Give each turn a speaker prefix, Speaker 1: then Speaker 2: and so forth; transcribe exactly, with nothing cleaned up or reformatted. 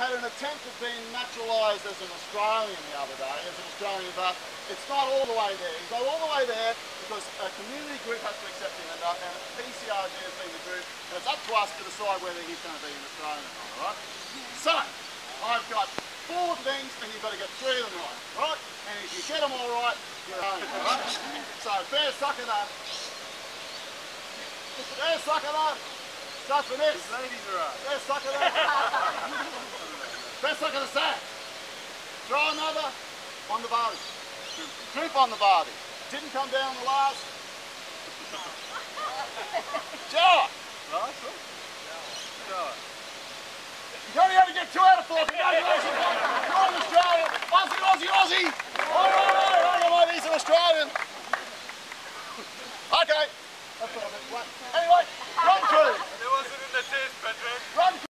Speaker 1: had an attempt at being naturalised as an Australian the other day, as an Australian, but it's not all the way there. He's not all the way there because a community group has to accept him, and, uh, and P C R G has been the group, and it's up to us to decide whether he's going to be an Australian or not, alright? So, I've got four things, and you've got to get three of them right, right? And if you get them all right, you're home, alright? So, fair sucker that. Fair sucker that. Start for this.
Speaker 2: Ladies are up.
Speaker 1: Fair sucker that. Fair sucker the sack. Throw another on the barbie. Group on the barbie. Didn't come down the last. Jar.
Speaker 2: Nice one. Jar.
Speaker 1: You only had to get two out of four. Congratulations. You're on Australia. Aussie, Aussie, Aussie. All right, all right, all right. These are Australian. Okay. Anyway, run through.
Speaker 2: It wasn't in the test, Patrick.
Speaker 1: Run